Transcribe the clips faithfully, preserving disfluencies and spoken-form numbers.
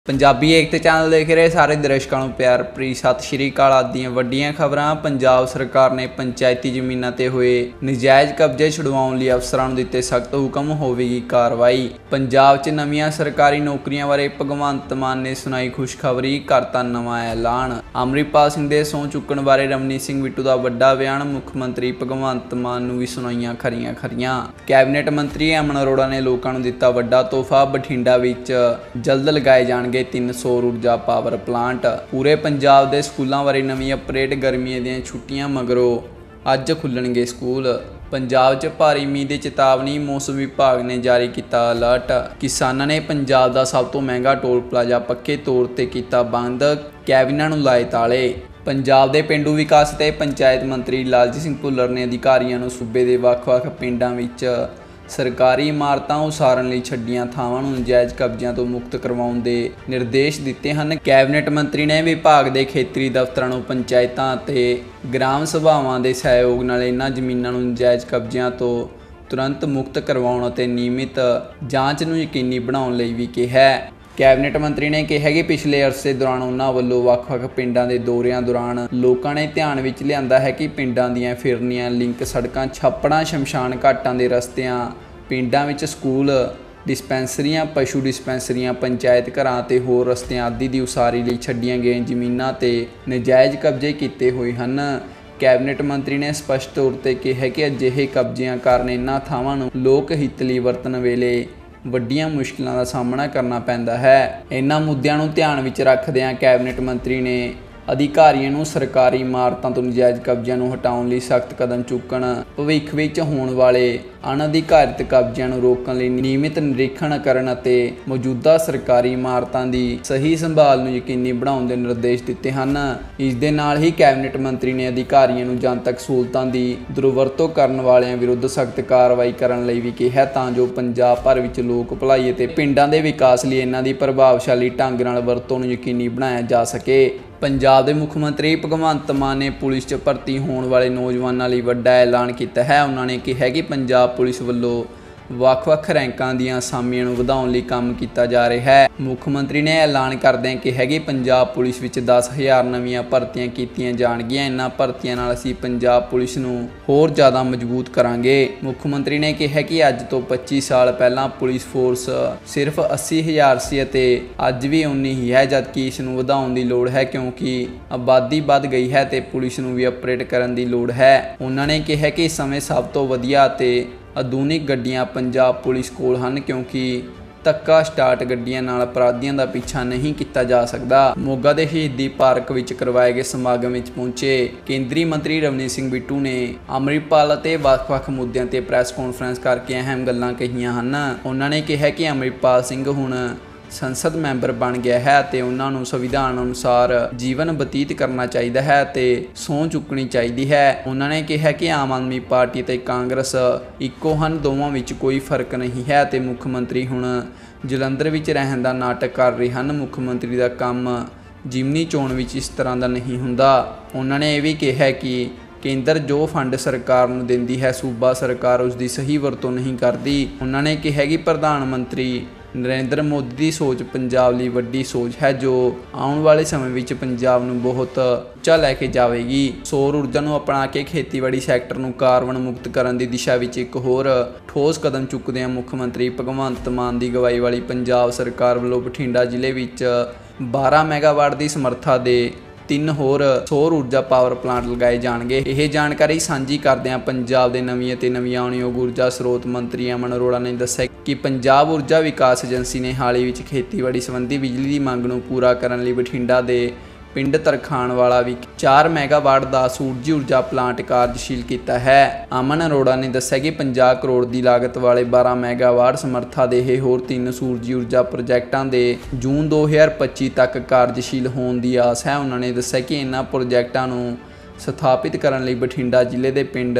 पंजाबी एकता channel देख रहे सारे दर्शकों को प्यार भरी सत श्री अकाल। आज ਦੀਆਂ ਵੱਡੀਆਂ ਖਬਰਾਂ। पंजाब सरकार ने पंचायती ਜ਼ਮੀਨਾਂ ਤੇ ਹੋਏ ਨਜਾਇਜ਼ ਕਬਜ਼ੇ ਛੁਡਵਾਉਣ ਲਈ ਅਫਸਰਾਂ ਨੂੰ ਦਿੱਤੇ ਸਖਤ ਹੁਕਮ, ਹੋਵੇਗੀ ਕਾਰਵਾਈ। ਪੰਜਾਬ 'ਚ ਨਵੀਆਂ ਸਰਕਾਰੀ ਨੌਕਰੀਆਂ ਬਾਰੇ ਭਗਵੰਤ ਮਾਨ ਨੇ ਸੁਣਾਈ ਖੁਸ਼ਖਬਰੀ, ਕਰਤਾ ਨਵਾਂ ਐਲਾਨ। ਅਮਰਿਤਪਾਲ ਸਿੰਘ ਦੇ ਸਹੁੰ ਚੁੱਕਣ ਬਾਰੇ ਰਵਨੀਤ ਸਿੰਘ ਬਿੱਟੂ ਦਾ ਵੱਡਾ ਬਿਆਨ, ਮੁੱਖ ਮੰਤਰੀ ਭਗਵੰਤ ਮਾਨ ਨੂੰ ਵੀ ਸੁਣਾਈਆਂ ਖਰੀਆਂ ਖਰੀਆਂ। ਕੈਬਨਿਟ ਮੰਤਰੀ ਅਮਨ ਅਰੋੜਾ ਨੇ ਲੋਕਾਂ ਨੂੰ ਦਿੱਤਾ ਵੱਡਾ ਤੋਹਫਾ, ਬਠਿੰਡਾ ਵਿੱਚ ਜਲਦ ਲਗਾਏ ਜਾਣ तीन सौर ऊर्जा पावर प्लांट। पूरे पंजाब के स्कूलों बारे नवीं अपडेट, गर्मियों दी छुट्टियां मगरों अज खुलणगे स्कूल। पंजाब च भारी मींह की चेतावनी, मौसम विभाग ने जारी किया अलर्ट। किसानों ने पंजाब का सब तो महंगा टोल प्लाजा पक्के तौर पर किया बंद, कैबिनेट नूं लाए ताले। पंजाब के पेंडू विकास ते पंचायत मंत्री लालजी सिंह भुल्लर ने अधिकारियों नूं सूबे के ਵੱਖ-ਵੱਖ पिंडां विच सरकारी इमारतां उसारण लई छड्डियां थावां नूं नजायज़ कब्जिਆਂ ਤੋਂ मुक्त करवाउण दे निर्देश दिते हैं। कैबिनेट मंत्री ने विभाग के खेतरी दफ्तरां नूं पंचायतां ते ग्राम सभावां दे सहयोग नाल इन्हां ਜ਼ਮੀਨਾਂ नूं नजायज़ कब्जिਆਂ ਤੋਂ तुरंत मुक्त करवाउण ਅਤੇ नियमित जांच नूं यकीनी बनाउण लई भी कहा। कैबिनेट मंत्री ने कहा कि पिछले अरसे दौरान उन्होंने वालों ਵੱਖ-ਵੱਖ पिंडां दे दौरियां दौरान लोगों ने ध्यान विच लिआंदा है कि पिंडां दीआं फिरनियां, लिंक सड़कां, छप्पड़ां, शमशान घाटां दे रस्तियां, पिंडां विच स्कूल, डिस्पैंसरियां, पशु डिस्पैंसरियां, पंचायत घरां ते होर रस्तियां आदि दी उसारी लई छड्डियां गईआं ਜ਼ਮੀਨਾਂ ते नजायज़ कब्जे कीते होए हन। कैबिनेट मंत्री ने स्पष्ट तौर पर कहा कि अजिहे कब्जिਆਂ ਕਾਰਨ इन्हां ਥਾਵਾਂ ਨੂੰ ਲੋਕ ਹਿੱਤ ਲਈ ਵਰਤਣ ਵੇਲੇ ਵੱਡੀਆਂ ਮੁਸ਼ਕਿਲਾਂ ਦਾ ਸਾਹਮਣਾ ਕਰਨਾ ਪੈਂਦਾ ਹੈ। ਇਹਨਾਂ ਮੁੱਦਿਆਂ ਨੂੰ ਧਿਆਨ ਵਿੱਚ ਰੱਖਦਿਆਂ ਕੈਬਨਿਟ ਮੰਤਰੀ ਨੇ ਅਧਿਕਾਰੀਆਂ ਨੂੰ ਸਰਕਾਰੀ ਇਮਾਰਤਾਂ ਤੋਂ ਨਜਾਇਜ਼ ਕਬਜ਼ਿਆਂ ਨੂੰ ਹਟਾਉਣ ਲਈ ਸਖਤ ਕਦਮ ਚੁੱਕਣ, ਭਵਿੱਖ ਵਿੱਚ ਹੋਣ ਵਾਲੇ ਅਣਅਧਿਕਾਰਿਤ ਕਬਜ਼ਿਆਂ ਨੂੰ ਰੋਕਣ ਲਈ ਨਿਯਮਿਤ ਨਿਰੀਖਣ ਕਰਨ ਅਤੇ ਮੌਜੂਦਾ ਸਰਕਾਰੀ ਇਮਾਰਤਾਂ ਦੀ ਸਹੀ ਸੰਭਾਲ ਨੂੰ ਯਕੀਨੀ ਬਣਾਉਣ ਦੇ ਨਿਰਦੇਸ਼ ਦਿੱਤੇ ਹਨ। ਇਸ ਦੇ ਨਾਲ ਹੀ ਕੈਬਨਿਟ ਮੰਤਰੀ ਨੇ ਅਧਿਕਾਰੀਆਂ ਨੂੰ ਜਨਤਕ ਸਹੂਲਤਾਂ ਦੀ ਦੁਰਵਰਤੋਂ ਕਰਨ ਵਾਲਿਆਂ ਵਿਰੁੱਧ ਸਖਤ ਕਾਰਵਾਈ ਕਰਨ ਲਈ ਵੀ ਕਿਹਾ, ਤਾਂ ਜੋ ਪੰਜਾਬ ਭਰ ਵਿੱਚ ਲੋਕ ਭਲਾਈ ਅਤੇ ਪਿੰਡਾਂ ਦੇ ਵਿਕਾਸ ਲਈ ਇਹਨਾਂ ਦੀ ਪ੍ਰਭਾਵਸ਼ਾਲੀ ਢੰਗ ਨਾਲ ਵਰਤੋਂ ਨੂੰ ਯਕੀਨੀ ਬਣਾਇਆ ਜਾ ਸਕੇ। पंजाब के मुख्य मंत्री भगवंत मान ने पुलिस च भर्ती होने वाले नौजवानों लिए वड्डा ऐलान किया है। उन्होंने कहा कि पंजाब पुलिस वालों ਵੱਖ-ਵੱਖ ਰੈਂਕਾਂ ਦੀਆਂ ਅਸਾਮੀਆਂ ਨੂੰ ਵਧਾਉਣ ਲਈ ਕੰਮ ਕੀਤਾ ਜਾ ਰਿਹਾ ਹੈ। ਮੁੱਖ ਮੰਤਰੀ ਨੇ ਐਲਾਨ ਕਰਦਿਆਂ ਕਿਹਾ ਕਿ ਪੰਜਾਬ ਪੁਲਿਸ ਵਿੱਚ ਦਸ ਹਜ਼ਾਰ ਨਵੀਆਂ ਭਰਤੀਆਂ ਕੀਤੀਆਂ ਜਾਣਗੀਆਂ। ਇਹਨਾਂ ਭਰਤੀਆਂ ਨਾਲ ਅਸੀਂ ਪੰਜਾਬ ਪੁਲਿਸ ਨੂੰ ਹੋਰ ਜ਼ਿਆਦਾ ਮਜ਼ਬੂਤ ਕਰਾਂਗੇ। ਮੁੱਖ ਮੰਤਰੀ ਨੇ ਕਿਹਾ ਕਿ ਅੱਜ ਤੋਂ ਪੱਚੀ ਸਾਲ ਪਹਿਲਾਂ ਪੁਲਿਸ ਫੋਰਸ ਸਿਰਫ ਅੱਸੀ ਹਜ਼ਾਰ ਸੀ ਅਤੇ ਅੱਜ ਵੀ ਉਨੀ ਹੀ ਹੈ, ਜਦਕਿ ਇਸ ਨੂੰ ਵਧਾਉਣ ਦੀ ਲੋੜ ਹੈ ਕਿਉਂਕਿ ਆਬਾਦੀ ਵੱਧ ਗਈ ਹੈ ਤੇ ਪੁਲਿਸ ਨੂੰ ਵੀ ਅਪਡੇਟ ਕਰਨ ਦੀ ਲੋੜ ਹੈ। ਉਹਨਾਂ ਨੇ ਕਿਹਾ ਕਿ ਇਸ ਸਮੇਂ ਸਭ ਤੋਂ ਵਧੀਆ ਅਤੇ ਆਧੁਨਿਕ ਗੱਡੀਆਂ ਪੰਜਾਬ ਪੁਲਿਸ ਕੋਲ ਹਨ ਕਿਉਂਕਿ ਧੱਕਾ ਸਟਾਰਟ ਗੱਡੀਆਂ ਨਾਲ ਅਪਰਾਧੀਆਂ ਦਾ ਪਿੱਛਾ ਨਹੀਂ ਕੀਤਾ ਜਾ ਸਕਦਾ। ਮੋਗਾ ਦੇ ਸ਼ਹੀਦੀ ਪਾਰਕ ਵਿੱਚ ਕਰਵਾਏ ਗਏ ਸਮਾਗਮ ਵਿੱਚ ਪਹੁੰਚੇ ਕੇਂਦਰੀ ਮੰਤਰੀ ਰਵਨੀਤ ਸਿੰਘ ਬਿੱਟੂ ਨੇ ਅਮਰਿਤਪਾਲ ਅਤੇ ਵੱਖ-ਵੱਖ ਮੁੱਦਿਆਂ ਤੇ ਪ੍ਰੈਸ ਕਾਨਫਰੰਸ ਕਰਕੇ ਅਹਿਮ ਗੱਲਾਂ ਕਹੀਆਂ ਹਨ। ਉਹਨਾਂ ਨੇ ਕਿਹਾ ਕਿ ਅਮਰਿਤਪਾਲ ਸਿੰਘ ਹੁਣ संसद मैंबर बन गया है तो उन्होंने संविधान अनुसार जीवन बतीत करना चाहिए है तो सौं चुकनी चाहिए है। उन्होंने कहा कि आम आदमी पार्टी तो कांग्रेस इक्को हन, दोवां विच कोई फर्क नहीं है तो मुख मंत्री हुण जलंधर विच रहन दा नाटक कर रहे हैं। मुख मंत्री का काम जिमनी चोण विच इस तरह का नहीं हुंदा। उन्होंने यह भी कहा कि केंद्र जो फंड सरकार नूं दिंदी है सूबा सरकार उसकी सही वरतों नहीं करती। उन्होंने कहा कि प्रधानमंत्री नरेंद्र मोदी की सोच पंजाब लई वड्डी सोच है जो आने वाले समय में पंजाब नूं बहुत ਉੱਚਾ लैके जाएगी। सौर ऊर्जा नूं अपना के खेतीबाड़ी सैक्टर नूं कार्बन मुक्त करन दी दिशा विच एक होर ठोस कदम चुकदे मुख मंत्री भगवंत मान की अगवाई वाली पंजाब सरकार वालों बठिंडा जिले विच बारह मैगावाट की समर्था दे तीन होर सौर ऊर्जा पावर प्लांट लगाए जाएंगे। यह जानकारी सांझी करदਿਆਂ पंजाब के नवीं ते नवीआणयोग ऊर्जा स्रोत मंत्री अमन अरोड़ा ने दस्सिया कि पंजाब ऊर्जा विकास एजेंसी ने हाल ही विच खेतीबाड़ी संबंधी बिजली की मंग नूं पूरा करने लई बठिंडा के पिंड तरखान वाला भी चार मैगावाट का सूरजी ऊर्जा प्लांट कार्यशील किया है। अमन अरोड़ा ने दस्सिया कि पचास करोड़ की लागत वाले बारह मैगावाट समर्था के ये होर तीन सूरजी ऊर्जा प्रोजैक्टां के जून दो हज़ार पच्ची तक कार्यशील होने की आस है। उन्होंने दस्सिया कि इन्हां प्रोजैक्टां नूं स्थापित करने लई बठिंडा जिले के पिंड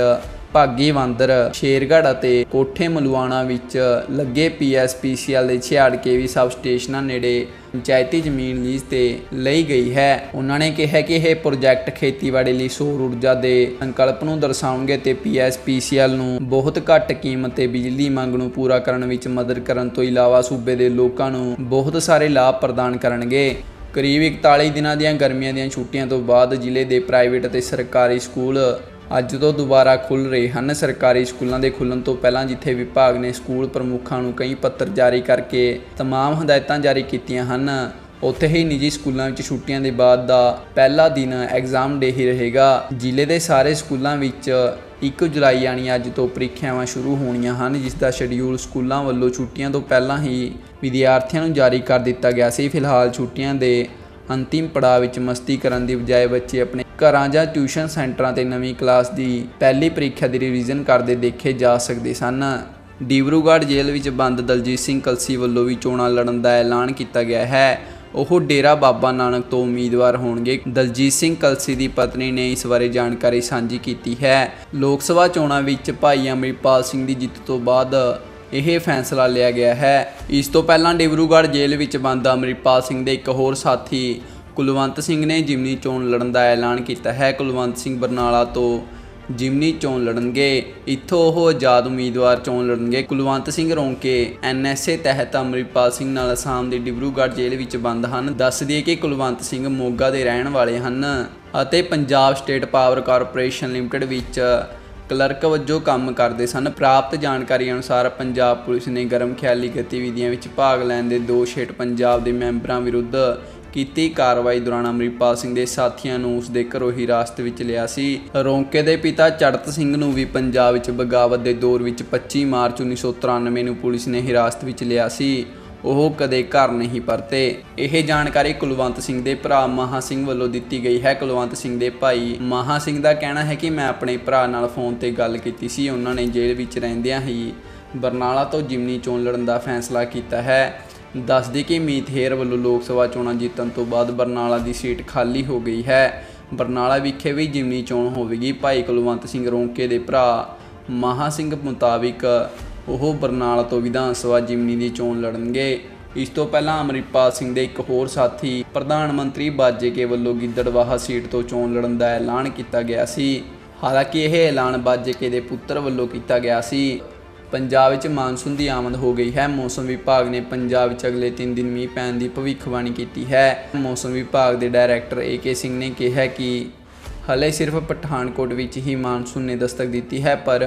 ਭਾਗੀ ਬਾਂਦਰ, ਸ਼ੇਰਗੜ੍ਹ ਅਤੇ ਕੋਠੇ ਮਲੂਆਣਾ ਵਿੱਚ ਲੱਗੇ ਪੀ ਐਸ ਪੀ ਸੀ ਐਲ ਦੇ ਛਿਆੜ ਕੇ ਵੀ ਸਬ ਸਟੇਸ਼ਨਾਂ ਨੇੜੇ ਪੰਚਾਇਤੀ ਜ਼ਮੀਨ ਲੀਜ਼ ਤੇ ਲਈ ਗਈ ਹੈ। ਉਹਨਾਂ ਨੇ ਕਿਹਾ ਕਿ ਇਹ ਪ੍ਰੋਜੈਕਟ ਖੇਤੀਬਾੜੀ ਲਈ ਸੌਰ ਊਰਜਾ ਦੇ ਸੰਕਲਪ ਨੂੰ ਦਰਸਾਉਣਗੇ ਤੇ ਪੀ ਐਸ ਪੀ ਸੀ ਐਲ ਨੂੰ ਬਹੁਤ ਘੱਟ ਕੀਮਤ ਤੇ ਬਿਜਲੀ ਮੰਗ ਨੂੰ ਪੂਰਾ ਕਰਨ ਵਿੱਚ ਮਦਦ ਕਰਨ ਤੋਂ ਇਲਾਵਾ ਸੂਬੇ ਦੇ ਲੋਕਾਂ ਨੂੰ ਬਹੁਤ ਸਾਰੇ ਲਾਭ ਪ੍ਰਦਾਨ ਕਰਨਗੇ। ਕਰੀਬ ਇਕਤਾਲੀ ਦਿਨਾਂ ਦੀਆਂ ਗਰਮੀਆਂ ਦੀਆਂ ਛੁੱਟੀਆਂ ਤੋਂ ਬਾਅਦ ਜ਼ਿਲ੍ਹੇ ਦੇ ਪ੍ਰਾਈਵੇਟ ਅਤੇ ਸਰਕਾਰੀ ਸਕੂਲ ਅੱਜ ਤੋਂ ਦੁਬਾਰਾ ਖੁੱਲ੍ਹ ਰਹੇ ਹਨ। ਸਰਕਾਰੀ ਸਕੂਲਾਂ ਦੇ ਖੁੱਲ੍ਹਣ ਤੋਂ ਪਹਿਲਾਂ ਜਿੱਥੇ ਵਿਭਾਗ ਨੇ ਸਕੂਲ ਪ੍ਰਮੁੱਖਾਂ ਨੂੰ ਕਈ ਪੱਤਰ ਜਾਰੀ ਕਰਕੇ ਤਮਾਮ ਹਦਾਇਤਾਂ ਜਾਰੀ ਕੀਤੀਆਂ ਹਨ, ਉੱਥੇ ਹੀ ਨਿੱਜੀ ਸਕੂਲਾਂ ਵਿੱਚ ਛੁੱਟੀਆਂ ਦੇ ਬਾਅਦ ਦਾ ਪਹਿਲਾ ਦਿਨ ਐਗਜ਼ਾਮ ਡੇ ਹੀ ਰਹੇਗਾ। ਜ਼ਿਲ੍ਹੇ ਦੇ ਸਾਰੇ ਸਕੂਲਾਂ ਵਿੱਚ ਇੱਕ ਜੁਲਾਈ ਯਾਨੀ ਅੱਜ ਤੋਂ ਪ੍ਰੀਖਿਆਵਾਂ ਸ਼ੁਰੂ ਹੋਣੀਆਂ ਹਨ, ਜਿਸ ਦਾ ਸ਼ਡਿਊਲ ਸਕੂਲਾਂ ਵੱਲੋਂ ਛੁੱਟੀਆਂ ਤੋਂ ਪਹਿਲਾਂ ਹੀ ਵਿਦਿਆਰਥੀਆਂ ਨੂੰ ਜਾਰੀ ਕਰ ਦਿੱਤਾ ਗਿਆ ਸੀ। ਫਿਲਹਾਲ ਛੁੱਟੀਆਂ ਦੇ ਅੰਤਿਮ ਪੜਾਅ ਵਿੱਚ ਮਸਤੀ ਕਰਨ ਦੀ ਬਜਾਏ ਬੱਚੇ ਆਪਣੇ ਘਰਾਂ ਜਾਂ ਟਿਊਸ਼ਨ ਸੈਂਟਰਾਂ 'ਤੇ ਨਵੀਂ ਕਲਾਸ ਦੀ ਪਹਿਲੀ ਪ੍ਰੀਖਿਆ ਦੀ ਰਿਵੀਜ਼ਨ ਕਰਦੇ ਦੇਖੇ ਜਾ ਸਕਦੇ ਸਨ। ਡਿਬਰੂਗੜ੍ਹ ਜੇਲ੍ਹ ਵਿੱਚ ਬੰਦ ਦਲਜੀਤ ਸਿੰਘ ਕਲਸੀ ਵੱਲੋਂ ਵੀ ਚੋਣਾਂ ਲੜਨ ਦਾ ਐਲਾਨ ਕੀਤਾ ਗਿਆ ਹੈ। ਉਹ ਡੇਰਾ ਬਾਬਾ ਨਾਨਕ ਤੋਂ ਉਮੀਦਵਾਰ ਹੋਣਗੇ। ਦਲਜੀਤ ਸਿੰਘ ਕਲਸੀ ਦੀ ਪਤਨੀ ਨੇ ਇਸ ਬਾਰੇ ਜਾਣਕਾਰੀ ਸਾਂਝੀ ਕੀਤੀ ਹੈ। ਲੋਕ ਸਭਾ ਚੋਣਾਂ ਵਿੱਚ ਭਾਈ ਅੰਮ੍ਰਿਤਪਾਲ ਸਿੰਘ ਦੀ ਜਿੱਤ ਤੋਂ ਬਾਅਦ ਇਹ ਫੈਸਲਾ ਲਿਆ ਗਿਆ ਹੈ। ਇਸ ਤੋਂ ਪਹਿਲਾਂ ਡਿਬਰੂਗੜ੍ਹ ਜੇਲ੍ਹ ਵਿੱਚ ਬੰਦ ਅੰਮ੍ਰਿਤਪਾਲ ਸਿੰਘ ਦੇ ਇੱਕ ਹੋਰ ਸਾਥੀ ਕੁਲਵੰਤ ਸਿੰਘ ਨੇ ਜਿਮਨੀ ਚੋਣ ਲੜਨ ਦਾ ਐਲਾਨ ਕੀਤਾ ਹੈ। ਕੁਲਵੰਤ ਸਿੰਘ ਬਰਨਾਲਾ ਤੋਂ ਜਿਮਨੀ ਚੋਣ ਲੜਨਗੇ। ਇੱਥੋਂ ਉਹ ਆਜ਼ਾਦ ਉਮੀਦਵਾਰ ਚੋਣ ਲੜਨਗੇ। Kulwant Singh Raunke N S A ਤਹਿਤ ਅੰਮ੍ਰਿਤਪਾਲ ਸਿੰਘ ਨਾਲ ਅਸਾਮ ਦੀ ਡਿਬਰੂਗੜ੍ਹ ਜੇਲ੍ਹ ਵਿੱਚ ਬੰਦ ਹਨ। ਦੱਸ ਦਈਏ ਕਿ ਕੁਲਵੰਤ ਸਿੰਘ ਮੋਗਾ ਦੇ ਰਹਿਣ ਵਾਲੇ ਹਨ ਅਤੇ Punjab state power corporation limited ਵਿੱਚ ਕਲਰਕ ਵਜੋਂ ਕੰਮ ਕਰਦੇ ਸਨ। ਪ੍ਰਾਪਤ ਜਾਣਕਾਰੀ ਅਨੁਸਾਰ ਪੰਜਾਬ ਪੁਲਿਸ ਨੇ ਗਰਮ ਖਿਆਲੀ ਗਤੀਵਿਧੀਆਂ ਵਿੱਚ ਭਾਗ ਲੈਣ ਦੇ ਦੋਸ਼ ਹੇਠ ਪੰਜਾਬ ਦੇ ਮੈਂਬਰਾਂ ਵਿਰੁੱਧ ਕੀਤੀ ਕਾਰਵਾਈ ਦੌਰਾਨ ਅੰਮ੍ਰਿਤਪਾਲ ਸਿੰਘ ਦੇ ਸਾਥੀਆਂ ਨੂੰ ਉਸ ਦੇ ਘਰੋਂ ਹਿਰਾਸਤ ਵਿੱਚ ਲਿਆ ਸੀ। ਰੌਂਕੇ ਦੇ ਪਿਤਾ ਚੜ੍ਹਤ ਸਿੰਘ ਨੂੰ ਵੀ ਪੰਜਾਬ ਵਿੱਚ ਬਗਾਵਤ ਦੇ ਦੌਰ ਵਿੱਚ ਪੱਚੀ ਮਾਰਚ ਉੱਨੀ ਸੌ ਤਰਾਨਵੇਂ ਨੂੰ ਪੁਲਿਸ ਨੇ ਹਿਰਾਸਤ ਵਿੱਚ ਲਿਆ ਸੀ। ਉਹ ਕਦੇ ਘਰ ਨਹੀਂ ਪਰਤੇ। ਇਹ ਜਾਣਕਾਰੀ ਕੁਲਵੰਤ ਸਿੰਘ ਦੇ ਭਰਾ ਮਹਾ ਸਿੰਘ ਵੱਲੋਂ ਦਿੱਤੀ ਗਈ ਹੈ। ਕੁਲਵੰਤ ਸਿੰਘ ਦੇ ਭਾਈ ਮਹਾ ਸਿੰਘ ਦਾ ਕਹਿਣਾ ਹੈ ਕਿ ਮੈਂ ਆਪਣੇ ਭਰਾ ਨਾਲ ਫੋਨ ਤੇ ਗੱਲ ਕੀਤੀ ਸੀ। ਉਹਨਾਂ ਨੇ ਜੇਲ੍ਹ ਵਿੱਚ ਰਹਿੰਦਿਆਂ ਹੀ ਬਰਨਾਲਾ ਤੋਂ ਜਿਮਨੀ ਚੋਣ ਲੜਨ ਦਾ ਫੈਸਲਾ ਕੀਤਾ ਹੈ। ਦੱਸਦੇ ਕਿ ਮੀਤ ਹੇਰ ਵੱਲੋਂ ਲੋਕ ਸਭਾ ਚੋਣਾਂ ਜਿੱਤਣ ਤੋਂ ਬਾਅਦ ਬਰਨਾਲਾ ਦੀ ਸੀਟ ਖਾਲੀ ਹੋ ਗਈ ਹੈ। ਬਰਨਾਲਾ ਵਿਖੇ ਵੀ ਜਿਮਨੀ ਚੋਣ ਹੋਵੇਗੀ। ਭਾਈ ਕੁਲਵੰਤ ਸਿੰਘ ਰੌਂਕੇ ਦੇ ਭਰਾ ਮਹਾ ਸਿੰਘ ਮੁਤਾਬਿਕ ਉਹ ਬਰਨਾਲਾ ਤੋਂ ਵਿਧਾਨ ਸਭਾ ਜਿਮਨੀ ਦੀ ਚੋਣ ਲੜਨਗੇ। ਇਸ ਤੋਂ ਪਹਿਲਾਂ ਅੰਮ੍ਰਿਤਪਾਲ ਸਿੰਘ ਦੇ ਇੱਕ ਹੋਰ ਸਾਥੀ ਪ੍ਰਧਾਨ ਮੰਤਰੀ ਬਾਜੇਕੇ ਵੱਲੋਂ ਗਿੱਦੜਬਾਹਾ ਸੀਟ ਤੋਂ ਚੋਣ ਲੜਨ ਦਾ ਐਲਾਨ ਕੀਤਾ ਗਿਆ ਸੀ। ਹਾਲਾਂਕਿ ਇਹ ਐਲਾਨ ਬਾਜੇਕੇ ਦੇ ਪੁੱਤਰ ਵੱਲੋਂ ਕੀਤਾ ਗਿਆ ਸੀ। ਪੰਜਾਬ ਵਿੱਚ ਮਾਨਸੂਨ ਦੀ ਆਮਦ ਹੋ ਗਈ ਹੈ। ਮੌਸਮ ਵਿਭਾਗ ਨੇ ਪੰਜਾਬ ਵਿੱਚ ਅਗਲੇ ਤਿੰਨ ਦਿਨ ਮੀਂਹ ਪੈਣ ਦੀ ਭਵਿੱਖਬਾਣੀ ਕੀਤੀ ਹੈ। ਮੌਸਮ ਵਿਭਾਗ ਦੇ ਡਾਇਰੈਕਟਰ ਏ ਕੇ ਸਿੰਘ ਨੇ ਕਿਹਾ ਕਿ ਹਲੇ ਸਿਰਫ ਪਠਾਨਕੋਟ ਵਿੱਚ ਹੀ ਮਾਨਸੂਨ ਨੇ ਦਸਤਕ ਦਿੱਤੀ ਹੈ, ਪਰ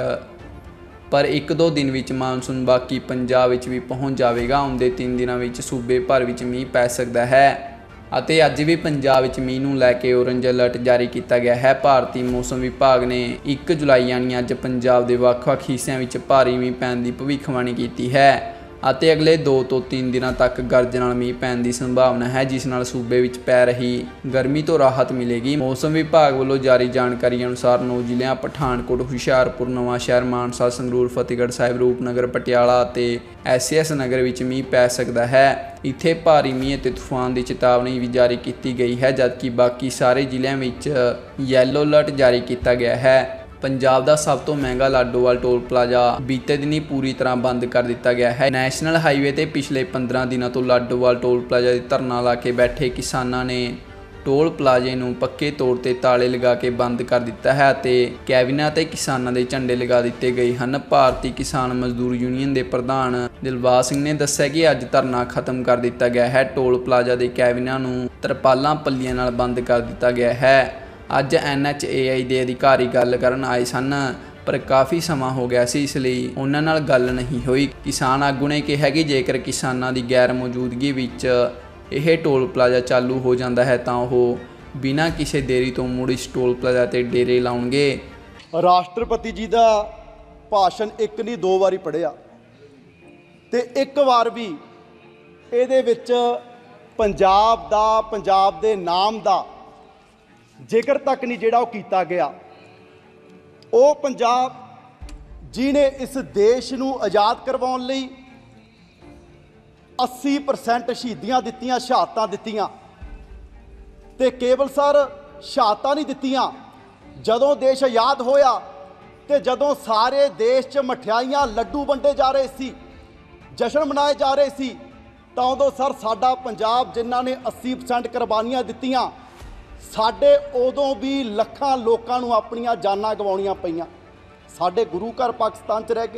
ਪਰ ਇੱਕ ਦੋ ਦਿਨ ਵਿੱਚ ਮਾਨਸੂਨ ਬਾਕੀ ਪੰਜਾਬ ਵਿੱਚ ਵੀ ਪਹੁੰਚ ਜਾਵੇਗਾ। ਆਉਂਦੇ ਤਿੰਨ ਦਿਨਾਂ ਵਿੱਚ ਸੂਬੇ ਭਰ ਵਿੱਚ ਮੀਂਹ ਪੈ ਸਕਦਾ ਹੈ ਅਤੇ ਅੱਜ ਵੀ ਪੰਜਾਬ ਵਿੱਚ ਮੀਂਹ ਨੂੰ ਲੈ ਕੇ ਔਰੇਂਜ ਅਲਰਟ ਜਾਰੀ ਕੀਤਾ ਗਿਆ ਹੈ। ਭਾਰਤੀ ਮੌਸਮ ਵਿਭਾਗ ਨੇ ਇੱਕ ਜੁਲਾਈ ਯਾਨੀ ਅੱਜ ਪੰਜਾਬ ਦੇ ਵੱਖ-ਵੱਖ ਹਿੱਸਿਆਂ ਵਿੱਚ ਭਾਰੀ ਮੀਂਹ ਪੈਣ ਦੀ ਭਵਿੱਖਬਾਣੀ ਕੀਤੀ ਹੈ ਅਤੇ ਅਗਲੇ ਦੋ ਤੋਂ ਤਿੰਨ ਦਿਨਾਂ ਤੱਕ ਗਰਜ ਨਾਲ ਮੀਂਹ ਪੈਣ ਦੀ ਸੰਭਾਵਨਾ ਹੈ, ਜਿਸ ਨਾਲ ਸੂਬੇ ਵਿੱਚ ਪੈ ਰਹੀ ਗਰਮੀ ਤੋਂ ਰਾਹਤ ਮਿਲੇਗੀ। ਮੌਸਮ ਵਿਭਾਗ ਵੱਲੋਂ ਜਾਰੀ ਜਾਣਕਾਰੀ ਅਨੁਸਾਰ ਨੌ ਜ਼ਿਲ੍ਹਿਆਂ ਪਠਾਨਕੋਟ, ਹੁਸ਼ਿਆਰਪੁਰ, ਨਵਾਂਸ਼ਹਿਰ, ਮਾਨਸਾ, ਸੰਗਰੂਰ, ਫਤਿਹਗੜ੍ਹ ਸਾਹਿਬ, ਰੂਪਨਗਰ, ਪਟਿਆਲਾ ਅਤੇ ਐਸ ਏ ਐਸ ਨਗਰ ਵਿੱਚ ਮੀਂਹ ਪੈ ਸਕਦਾ ਹੈ। ਇੱਥੇ ਭਾਰੀ ਮੀਂਹ ਅਤੇ ਤੂਫਾਨ ਦੀ ਚੇਤਾਵਨੀ ਵੀ ਜਾਰੀ ਕੀਤੀ ਗਈ ਹੈ, ਜਦਕਿ ਬਾਕੀ ਸਾਰੇ ਜ਼ਿਲ੍ਹਿਆਂ ਵਿੱਚ ਯੈਲੋ ਅਲਰਟ ਜਾਰੀ ਕੀਤਾ ਗਿਆ ਹੈ। ਪੰਜਾਬ ਦਾ ਸਭ ਤੋਂ ਮਹਿੰਗਾ ਲਾਡੋਵਾਲ ਟੋਲ ਪਲਾਜ਼ਾ ਬੀਤੇ ਦਿਨੀ ਪੂਰੀ ਤਰ੍ਹਾਂ ਬੰਦ ਕਰ ਦਿੱਤਾ ਗਿਆ ਹੈ। ਨੈਸ਼ਨਲ ਹਾਈਵੇ ਤੇ ਪਿਛਲੇ ਪੰਦਰਾਂ ਦਿਨਾਂ ਤੋਂ ਲਾਡੋਵਾਲ ਟੋਲ ਪਲਾਜ਼ਾ ਦੀ ਧਰਨਾ ਲਾ ਕੇ ਬੈਠੇ ਕਿਸਾਨਾਂ ਨੇ ਟੋਲ ਪਲਾਜ਼ੇ ਨੂੰ ਪੱਕੇ ਤੌਰ ਤੇ ਤਾਲੇ ਲਗਾ ਕੇ ਬੰਦ ਕਰ ਦਿੱਤਾ ਹੈ ਅਤੇ ਕੈਬਿਨਾਂ ਤੇ ਕਿਸਾਨਾਂ ਦੇ ਝੰਡੇ ਲਗਾ ਦਿੱਤੇ ਗਏ ਹਨ। ਭਾਰਤੀ ਕਿਸਾਨ ਮਜ਼ਦੂਰ ਯੂਨੀਅਨ ਦੇ ਪ੍ਰਧਾਨ ਦਿਲਬਾਗ ਸਿੰਘ ਨੇ ਦੱਸਿਆ ਕਿ ਅੱਜ ਧਰਨਾ ਖਤਮ ਕਰ ਦਿੱਤਾ ਗਿਆ ਹੈ। ਟੋਲ ਪਲਾਜ਼ਾ ਦੇ ਕੈਬਿਨਾਂ ਨੂੰ ਤਰਪਾਲਾਂ ਪੱਲੀਆਂ ਨਾਲ ਬੰਦ ਕਰ ਦਿੱਤਾ ਗਿਆ ਹੈ। ਅੱਜ ਐਨ ਐਚ ਏ ਆਈ ਦੇ ਅਧਿਕਾਰੀ ਗੱਲ ਕਰਨ ਆਏ ਸਨ, ਪਰ ਕਾਫੀ ਸਮਾਂ ਹੋ ਗਿਆ ਸੀ, ਇਸ ਲਈ ਉਹਨਾਂ ਨਾਲ ਗੱਲ ਨਹੀਂ ਹੋਈ। ਕਿਸਾਨ ਆਗੂ ਨੇ ਕਿਹਾ ਕਿ ਜੇਕਰ ਕਿਸਾਨਾਂ ਦੀ ਗੈਰ ਮੌਜੂਦਗੀ ਵਿੱਚ ਇਹ ਟੋਲ ਪਲਾਜ਼ਾ ਚਾਲੂ ਹੋ ਜਾਂਦਾ ਹੈ ਤਾਂ ਉਹ ਬਿਨਾਂ ਕਿਸੇ ਦੇਰੀ ਤੋਂ ਮੁੜ ਇਸ ਟੋਲ ਪਲਾਜ਼ਾ ਤੇ ਡੇਰੇ ਲਾਉਣਗੇ। ਰਾਸ਼ਟਰਪਤੀ ਜੀ ਦਾ ਭਾਸ਼ਣ ਇੱਕ ਨਹੀਂ ਦੋ ਵਾਰੀ ਪੜ੍ਹਿਆ ਤੇ ਇੱਕ ਵਾਰ ਵੀ ਇਹਦੇ ਵਿੱਚ ਪੰਜਾਬ ਦਾ, ਪੰਜਾਬ ਦੇ ਨਾਮ ਦਾ ਜ਼ਿਕਰ ਤੱਕ ਨਹੀਂ ਜਿਹੜਾ ਉਹ ਕੀਤਾ ਗਿਆ। ਉਹ ਪੰਜਾਬ ਜਿਹਨੇ ਇਸ ਦੇਸ਼ ਨੂੰ ਆਜ਼ਾਦ ਕਰਵਾਉਣ ਲਈ अस्सी परसेंट शहीदियाँ दित्तियां, शहादतां दित्तियां ते केवल सर शहादतां नहीं दित्तियां। जदों देश आज़ाद होया ਤੇ ਜਦੋਂ ਸਾਰੇ ਦੇਸ਼ 'ਚ ਮਠਿਆਈਆਂ ਲੱਡੂ ਵੰਡੇ ਜਾ ਰਹੇ ਸੀ, ਜਸ਼ਨ ਮਨਾਏ ਜਾ ਰਹੇ ਸੀ, ਤਾਂ ਉਦੋਂ ਸਰ ਸਾਡਾ ਪੰਜਾਬ ਜਿਨ੍ਹਾਂ ਨੇ ਅੱਸੀ ਪਰਸੈਂਟ ਕੁਰਬਾਨੀਆਂ ਦਿੱਤੀਆਂ, ਸਾਡੇ ਉਦੋਂ ਵੀ ਲੱਖਾਂ ਲੋਕਾਂ ਨੂੰ ਆਪਣੀਆਂ ਜਾਨਾਂ ਗਵਾਉਣੀਆਂ ਪਈਆਂ। ਸਾਡੇ ਗੁਰੂ ਘਰ ਪਾਕਿਸਤਾਨ 'ਚ ਰਹਿ ਗਏ,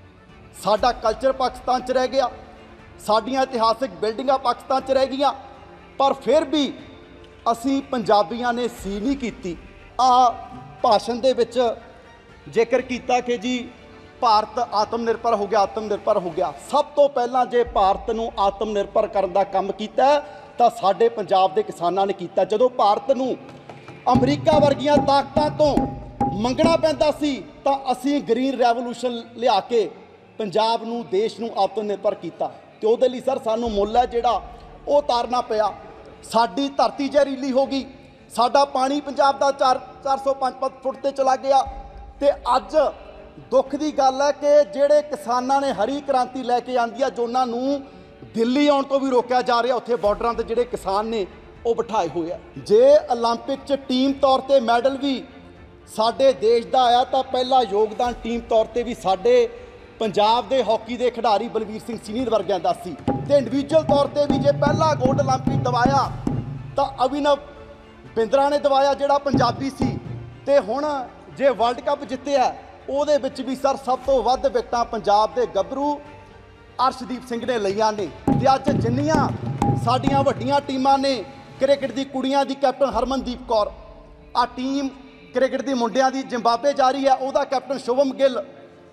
ਸਾਡਾ ਕਲਚਰ ਪਾਕਿਸਤਾਨ 'ਚ ਰਹਿ ਗਿਆ, ਸਾਡੀਆਂ ਇਤਿਹਾਸਿਕ ਬਿਲਡਿੰਗਾਂ ਪਾਕਿਸਤਾਨ 'ਚ ਰਹਿ ਗਈਆਂ, ਪਰ ਫਿਰ ਵੀ ਅਸੀਂ ਪੰਜਾਬੀਆਂ ਨੇ ਸੀ ਨਹੀਂ ਕੀਤੀ। ਆ ਭਾਸ਼ਣ ਦੇ ਵਿੱਚ ਜ਼ਿਕਰ ਕੀਤਾ ਕਿ ਜੀ ਭਾਰਤ ਆਤਮ ਨਿਰਭਰ ਹੋ ਗਿਆ, ਆਤਮ ਨਿਰਭਰ ਹੋ ਗਿਆ। ਸਭ ਤੋਂ ਪਹਿਲਾਂ ਜੇ ਭਾਰਤ ਨੂੰ ਆਤਮ ਨਿਰਭਰ ਕਰਨ ਦਾ ਕੰਮ ਕੀਤਾ ਤਾਂ ਸਾਡੇ ਪੰਜਾਬ ਦੇ ਕਿਸਾਨਾਂ ਨੇ ਕੀਤਾ। ਜਦੋਂ ਭਾਰਤ ਨੂੰ ਅਮਰੀਕਾ ਵਰਗੀਆਂ ਤਾਕਤਾਂ ਤੋਂ ਮੰਗਣਾ ਪੈਂਦਾ ਸੀ ਤਾਂ ਅਸੀਂ ਗ੍ਰੀਨ ਰੈਵੋਲੂਸ਼ਨ ਲਿਆ ਕੇ ਪੰਜਾਬ ਨੂੰ, ਦੇਸ਼ ਨੂੰ ਆਤਮ ਨਿਰਭਰ ਕੀਤਾ। ਤੇ ਉਹਦੇ ਲਈ ਸਰ ਸਾਨੂੰ ਮੁੱਲ ਹੈ ਜਿਹੜਾ ਉਹ ਤਾਰਨਾ ਪਿਆ। ਸਾਡੀ ਧਰਤੀ ਜ਼ਹਿਰੀਲੀ ਹੋ ਗਈ, ਸਾਡਾ ਪਾਣੀ ਪੰਜਾਬ ਦਾ ਚਾਰ ਚਾਰ ਸੌ ਪੰਜ ਫੁੱਟ ਤੇ ਚਲਾ ਗਿਆ। ਤੇ ਅੱਜ ਦੁੱਖ ਦੀ ਗੱਲ ਹੈ ਕਿ ਜਿਹੜੇ ਕਿਸਾਨਾਂ ਨੇ ਹਰੀ ਕ੍ਰਾਂਤੀ ਲੈ ਕੇ ਆਂਦੀ ਆ, ਜੋ ਉਹਨਾਂ ਨੂੰ ਦਿੱਲੀ ਆਉਣ ਤੋਂ ਵੀ ਰੋਕਿਆ ਜਾ ਰਿਹਾ, ਉੱਥੇ ਬਾਰਡਰਾਂ ਤੇ ਜਿਹੜੇ ਕਿਸਾਨ ਨੇ ਉਹ ਬਿਠਾਏ ਹੋਏ ਆ। ਜੇ 올림픽 'ਚ ਟੀਮ ਤੌਰ ਤੇ ਮੈਡਲ ਵੀ ਸਾਡੇ ਦੇਸ਼ ਦਾ ਆਇਆ ਤਾਂ ਪਹਿਲਾ ਯੋਗਦਾਨ ਟੀਮ ਤੌਰ ਤੇ ਵੀ ਸਾਡੇ ਪੰਜਾਬ ਦੇ ਹਾਕੀ ਦੇ ਖਿਡਾਰੀ ਬਲਵੀਰ ਸਿੰਘ ਸੀਨੀਅਰ ਵਰਗਿਆਂ ਦਾ ਸੀ। ਤੇ ਇੰਡੀਵਿਜੂਅਲ ਤੌਰ ਤੇ ਵੀ ਜੇ ਪਹਿਲਾ ਗੋਲਡ 올림픽 ਦਿਵਾਇਆ ਤਾਂ ਅਭਿਨਵ ਬਿੰਦਰਾ ਨੇ ਦਿਵਾਇਆ, ਜਿਹੜਾ ਪੰਜਾਬੀ ਸੀ। ਤੇ ਹੁਣ ਜੇ ਵਰਲਡ ਕੱਪ ਜਿੱਤਿਆ ਉਹਦੇ ਵਿੱਚ ਵੀ ਸਰ ਸਭ ਤੋਂ ਵੱਧ ਵਿਕਟਾਂ ਪੰਜਾਬ ਦੇ ਗੱਭਰੂ ਅਰਸ਼ਦੀਪ ਸਿੰਘ ਨੇ ਲਈਆਂ ਨੇ। ਤੇ ਅੱਜ ਜਿੰਨੀਆਂ ਸਾਡੀਆਂ ਵੱਡੀਆਂ ਟੀਮਾਂ ਨੇ, ਕ੍ਰਿਕਟ ਦੀ ਕੁੜੀਆਂ ਦੀ ਕੈਪਟਨ ਹਰਮਨਦੀਪ ਕੌਰ, ਆ ਟੀਮ ਕ੍ਰਿਕਟ ਦੀ ਮੁੰਡਿਆਂ ਦੀ ਜ਼ਿੰਬਾਬਵੇ ਜਾ ਰਹੀ ਹੈ, ਉਹਦਾ ਕੈਪਟਨ ਸ਼ੁਭਮ ਗਿੱਲ,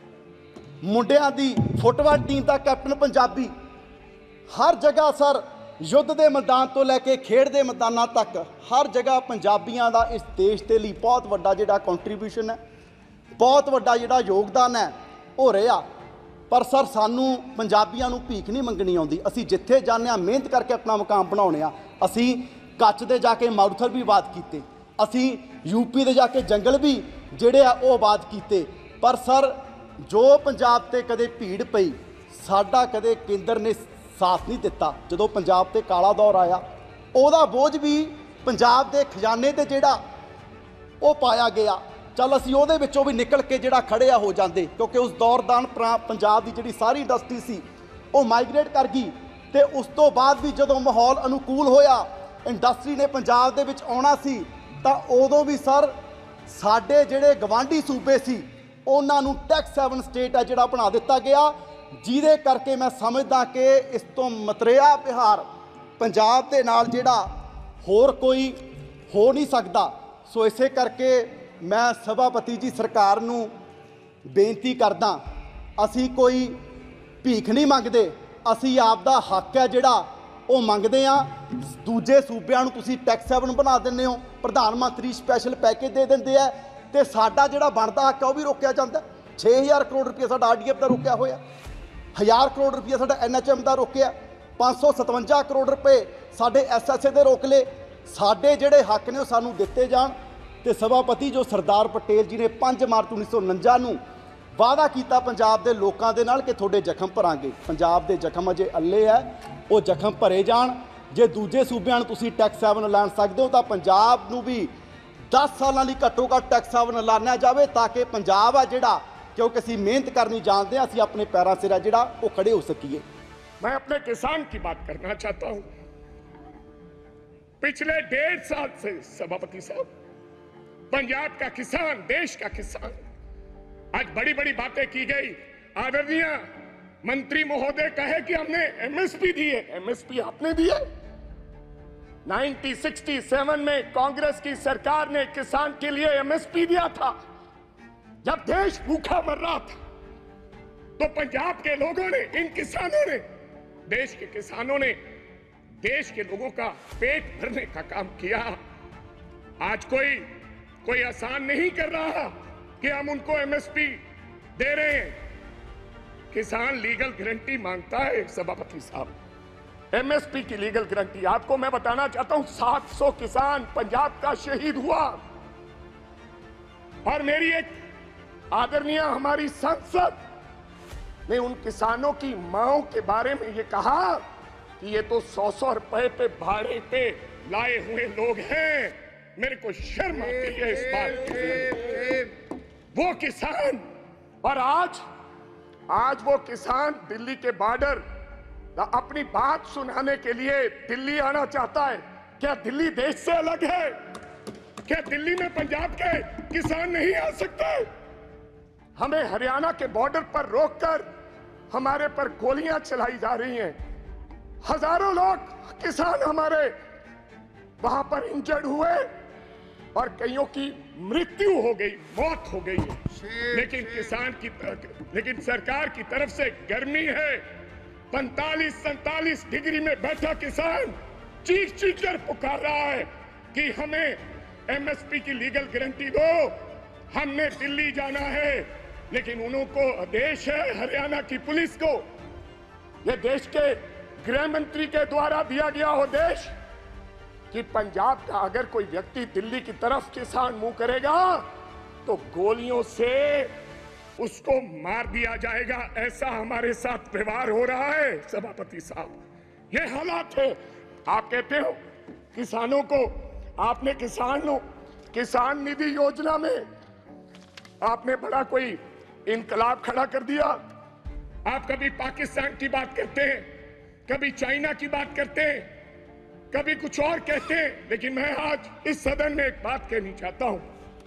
ਮੁੰਡਿਆਂ ਦੀ ਫੁੱਟਬਾਲ ਟੀਮ ਦਾ ਕੈਪਟਨ ਪੰਜਾਬੀ। ਹਰ ਜਗ੍ਹਾ ਸਰ ਯੁੱਧ ਦੇ ਮੈਦਾਨ ਤੋਂ ਲੈ ਕੇ ਖੇਡ ਦੇ ਮੈਦਾਨਾਂ ਤੱਕ ਹਰ ਜਗ੍ਹਾ ਪੰਜਾਬੀਆਂ ਦਾ ਇਸ ਦੇਸ਼ ਦੇ ਲਈ ਬਹੁਤ ਵੱਡਾ ਜਿਹੜਾ ਕੰਟਰੀਬਿਊਸ਼ਨ ਹੈ, ਬਹੁਤ ਵੱਡਾ ਜਿਹੜਾ ਯੋਗਦਾਨ ਹੈ ਉਹ ਰਿਹਾ। ਪਰ ਸਰ ਸਾਨੂੰ ਪੰਜਾਬੀਆਂ ਨੂੰ ਭੀਖ ਨਹੀਂ ਮੰਗਣੀ ਆਉਂਦੀ। ਅਸੀਂ ਜਿੱਥੇ ਜਾਂਦੇ ਹਾਂ ਮਿਹਨਤ ਕਰਕੇ ਆਪਣਾ ਮੁਕਾਮ ਬਣਾਉਂਦੇ ਹਾਂ। ਅਸੀਂ ਕੱਚ ਦੇ ਜਾ ਕੇ ਮਾਰੂਥਲ ਵੀ ਆਬਾਦ ਕੀਤੇ, ਅਸੀਂ ਯੂਪੀ ਦੇ ਜਾ ਕੇ ਜੰਗਲ ਵੀ ਜਿਹੜੇ ਆ ਉਹ ਆਬਾਦ ਕੀਤੇ। ਪਰ ਸਰ ਜੋ ਪੰਜਾਬ ਤੇ ਕਦੇ ਭੀੜ ਪਈ, ਸਾਡਾ ਕਦੇ ਕੇਂਦਰ ਨੇ ਸਾਥ ਨਹੀਂ ਦਿੱਤਾ। ਜਦੋਂ ਪੰਜਾਬ ਤੇ ਕਾਲਾ ਦੌਰ ਆਇਆ, ਉਹਦਾ ਬੋਝ ਵੀ ਪੰਜਾਬ ਦੇ ਖਜ਼ਾਨੇ ਤੇ ਜਿਹੜਾ ਉਹ ਪਾਇਆ ਗਿਆ। ਚੱਲ ਅਸੀਂ ਉਹਦੇ ਵਿੱਚੋਂ ਵੀ ਨਿਕਲ ਕੇ ਜਿਹੜਾ ਖੜਿਆ ਹੋ ਜਾਂਦੇ, ਕਿਉਂਕਿ ਉਸ ਦੌਰਾਨ ਪੰਜਾਬ ਦੀ ਜਿਹੜੀ ਸਾਰੀ ਇੰਡਸਟਰੀ ਸੀ ਉਹ ਮਾਈਗ੍ਰੇਟ ਕਰ ਗਈ। ਤੇ ਉਸ ਤੋਂ ਬਾਅਦ ਵੀ ਜਦੋਂ ਮਾਹੌਲ ਅਨੁਕੂਲ ਹੋਇਆ, ਇੰਡਸਟਰੀ ਨੇ ਪੰਜਾਬ ਦੇ ਵਿੱਚ ਆਉਣਾ ਸੀ, ਤਾਂ ਉਦੋਂ ਵੀ ਸਰ ਸਾਡੇ ਜਿਹੜੇ ਗਵਾਂਢੀ ਸੂਬੇ ਸੀ ਉਹਨਾਂ ਨੂੰ ਟੈਕਸ ਸੈਵਨ ਸਟੇਟ ਹੈ ਜਿਹੜਾ ਬਣਾ ਦਿੱਤਾ ਗਿਆ, ਜਿਹਦੇ ਕਰਕੇ ਮੈਂ ਸਮਝਦਾ ਕਿ ਇਸ ਤੋਂ ਮਤਰੇਆ ਬਿਹਾਰ ਪੰਜਾਬ ਦੇ ਨਾਲ ਜਿਹੜਾ ਹੋਰ ਕੋਈ ਹੋ ਨਹੀਂ ਸਕਦਾ। ਸੋ ਇਸੇ ਕਰਕੇ ਮੈਂ ਸਭਾਪਤੀ ਜੀ ਸਰਕਾਰ ਨੂੰ ਬੇਨਤੀ ਕਰਦਾ, ਅਸੀਂ ਕੋਈ ਭੀਖ ਨਹੀਂ ਮੰਗਦੇ, ਅਸੀਂ ਆਪ ਦਾ ਹੱਕ ਹੈ ਜਿਹੜਾ ਉਹ ਮੰਗਦੇ ਆ। ਦੂਜੇ ਸੂਬਿਆਂ ਨੂੰ ਤੁਸੀਂ ਟੈਕਸ ਹੈਵਨ ਬਣਾ ਦਿੰਦੇ ਹੋ, ਪ੍ਰਧਾਨ ਮੰਤਰੀ ਸਪੈਸ਼ਲ ਪੈਕੇਜ ਦੇ ਦਿੰਦੇ ਆ, ਤੇ ਸਾਡਾ ਜਿਹੜਾ ਬਣਦਾ ਹੱਕ ਹੈ ਉਹ ਵੀ ਰੋਕਿਆ ਜਾਂਦਾ। ਛੇ ਹਜ਼ਾਰ ਕਰੋੜ ਰੁਪਏ ਸਾਡਾ ਆਰ ਡੀ ਐਫ ਦਾ ਰੋਕਿਆ ਹੋਇਆ, ਹਜ਼ਾਰ ਕਰੋੜ ਰੁਪਏ ਸਾਡਾ ਐਨ ਐਚ ਐਮ ਦਾ ਰੋਕਿਆ, ਪੰਜ ਸੌ ਸਤਵੰਜਾ ਕਰੋੜ ਰੁਪਏ ਸਾਡੇ ਐਸ ਐਸ ਏ ਦੇ ਰੋਕ ਲਏ। ਸਾਡੇ ਜਿਹੜੇ ਹੱਕ ਨੇ ਉਹ ਸਾਨੂੰ ਦਿੱਤੇ ਜਾਣ। ਤੇ ਸਭਾਪਤੀ ਜੋ ਸਰਦਾਰ ਪਟੇਲ ਜੀ ਨੇ ਪੰਜ ਮਾਰਚ ਉੱਨੀ ਸੌ ਉਣੰਜਾ ਨੂੰ ਵਾਅਦਾ ਕੀਤਾ ਪੰਜਾਬ ਦੇ ਲੋਕਾਂ ਦੇ ਨਾਲ ਕਿ ਤੁਹਾਡੇ ਜ਼ਖਮ ਭਰਾਂਗੇ, ਪੰਜਾਬ ਦੇ ਜ਼ਖਮ ਅਜੇ ਅੱਲੇ ਹੈ, ਉਹ ਜ਼ਖਮ ਭਰੇ ਜਾਣ। ਜੇ ਦੂਜੇ ਸੂਬਿਆਂ ਨੂੰ ਤੁਸੀਂ ਟੈਕਸ ਹੈਵਨ ਐਲਾਨ ਸਕਦੇ ਹੋ ਤਾਂ ਪੰਜਾਬ ਨੂੰ ਵੀ ਦਸ ਸਾਲਾਂ ਲਈ ਘੱਟੋ ਘੱਟ ਟੈਕਸ ਹੈਵਨ ਐਲਾਨਿਆ ਜਾਵੇ, ਤਾਂ ਕਿ ਪੰਜਾਬ ਆ ਜਿਹੜਾ, क्योंकि ਅਸੀਂ ਮਿਹਨਤ ਕਰਨੀ ਜਾਣਦੇ ਹਾਂ, ਅਸੀਂ ਆਪਣੇ ਪੈਰਾਂ ਸਿਰ ਆ ਜਿਹੜਾ ਉਹ ਖੜੇ ਹੋ ਸਕੀਏ। मैं अपने किसान की बात करना चाहता हूं। पिछले डेढ़ साल से सभापति साहब, पंजाब का किसान, देश का किसान, आज बड़ी बड़ी बातें की गई। आदरणीय मंत्री महोदय कहे कि हमने एमएसपी दी है। एमएसपी आपने दी है। उन्नीस सौ सरसठ में कांग्रेस की सरकार ने किसान के लिए एमएसपी दिया था। जब देश भूखा मर रहा था तो पंजाब के लोगों ने, इन किसानों ने, देश के किसानों ने देश के लोगों का पेट भरने का काम किया। आज कोई कोई आसान नहीं कर रहा कि हम उनको एमएसपी दे रहे हैं। किसान लीगल गारंटी मांगता है सभापति साहब, एमएसपी की लीगल गारंटी। आपको मैं बताना चाहता हूं, सात सौ किसान पंजाब का शहीद हुआ। और मेरी एक आदरणीय हमारी सांसद ने उन किसानों की मांओं के बारे में ये कहा कि ये तो सौ सौ रुपए पे भाड़े पे लाए हुए लोग हैं। मेरे को शर्म आती है इस बात की। वो किसान, और आज आज वो किसान दिल्ली के बॉर्डर अपनी बात सुनाने के लिए दिल्ली आना चाहता है। क्या दिल्ली देश से अलग है? क्या दिल्ली में पंजाब के किसान नहीं आ सकते? हमें हरियाणा के बॉर्डर पर रोककर हमारे पर गोलियां चलाई जा रही हैं। हजारों लोग किसान हमारे वहां पर इंजर्ड हुए और कईयों की मृत्यु हो गई, मौत हो गई है। लेकिन किसान की लेकिन सरकार की तरफ से गर्मी है। पैंतालीस सैंतालीस डिग्री में बैठा किसान चीख चीख कर पुकार रहा है कि हमें एमएसपी की लीगल गारंटी दो, हमने दिल्ली जाना है। लेकिन उनको आदेश है हरियाणा की पुलिस को, यह देश के गृह मंत्री के द्वारा दिया गया आदेश कि पंजाब का अगर कोई व्यक्ति दिल्ली की तरफ किसान मुंह करेगा तो गोलियों से उसको मार दिया जाएगा। ऐसा हमारे साथ व्यवहार हो रहा है सभापति साहब, ये हालात है। आप कहते हो किसानों को, आपने किसानों किसान निधि योजना में आपने बड़ा कोई इनकलाब खड़ा कर दिया। आप कभी पाकिस्तान की बात करते हैं, कभी चाइना की बात करते हैं, कभी कुछ और कहते हैं, लेकिन मैं आज इस सदन में एक बात कहनी चाहता हूं।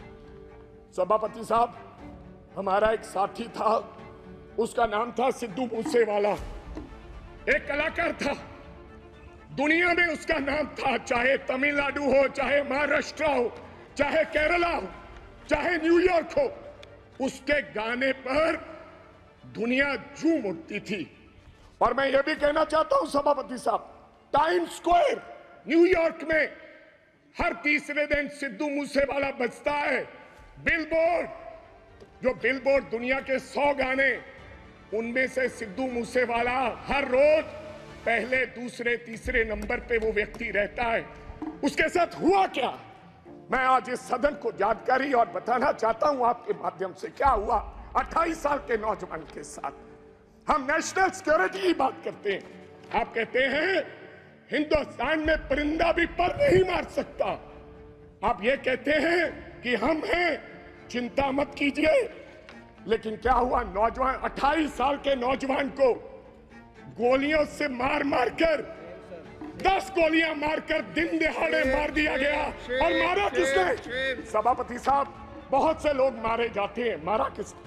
सभापति साहब, हमारा एक साथी था, उसका नाम था सिद्धू मूसेवाला, एक कलाकार था, दुनिया में उसका नाम था। चाहे तमिलनाडु हो, चाहे महाराष्ट्र हो, चाहे केरला हो, चाहे न्यूयॉर्क हो, उसके गाने पर दुनिया झूम उठती थी। और मैं यह भी कहना चाहता हूं सभापति साहब, टाइम स्क्वायर न्यूयॉर्क में हर तीसरे दिन सिद्धू मूसेवाला बजता है। बिलबोर्ड, जो बिलबोर्ड दुनिया के सौ गाने, उनमें से सिद्धू मूसेवाला हर रोज पहले दूसरे तीसरे नंबर पे वो व्यक्ति रहता है। उसके साथ हुआ क्या, मैं आज इस सदन को जानकारी और बताना चाहता हूं आपके माध्यम से। क्या हुआ अट्ठाईस साल के नौजवान के साथ। हम नेशनल सिक्योरिटी की बात करते हैं, आप कहते हैं हिंदुस्तान में परिंदा भी पर नहीं मार सकता। आप ये कहते हैं कि हम हैं, चिंता मत कीजिए। लेकिन क्या हुआ, नौजवान अट्ठाईस साल के नौजवान को गोलियों से मार मार कर, दस गोलियां मारकर दिन दिहाड़े मार दिया गया। और मारा किसने? सभापति साहब, बहुत से लोग मारे जाते हैं, मारा किसने?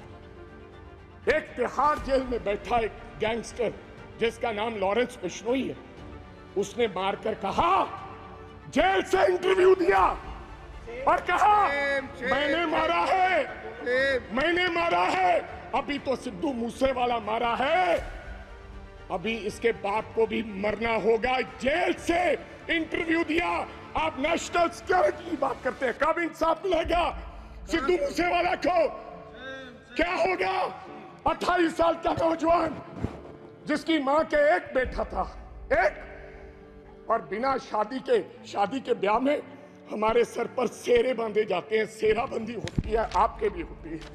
एक तिहाड़ जेल में बैठा एक गैंगस्टर जिसका नाम लॉरेंस बिश्नोई है, उसने मारकर कहा, जेल से इंटरव्यू दिया और कहा मैंने मारा है, मैंने मारा है। अभी तो सिद्धू मूसेवाला मारा है, अभी इसके बाप को भी मरना होगा। जेल से इंटरव्यू दिया। आप नेशनल सिक्योरिटी की बात करते हैं, कब इंसाफ मिलेगा सिद्धू मूसेवाला को? क्या होगा? अट्ठाईस साल का नौजवान जिसकी मां के एक बेटा था, एक, और बिना शादी के शादी के ब्याह में हमारे सर पर सेरे बांधे जाते हैं, सेराबंदी होती है, आपके भी होती है।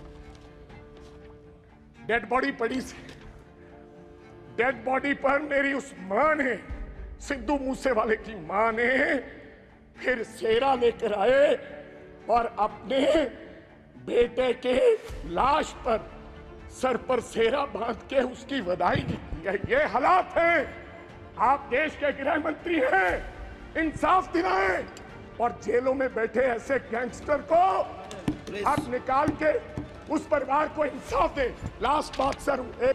डेड बॉडी पड़ी से डेड बॉडी पर मेरी उस मां ने, सिद्धू मूसेवाले की मां ने फिर सेरा लेकर आए और अपने बेटे के लाश पर सर पर सेरा बांध के उसकी बधाई दी है। ये हालात हैं। आप देश के गृह मंत्री हैं, इंसाफ दिलाएं और जेलों में बैठे ऐसे गैंगस्टर को आप निकाल के उस परिवार को इंसाफ दें। लास्ट बात सर,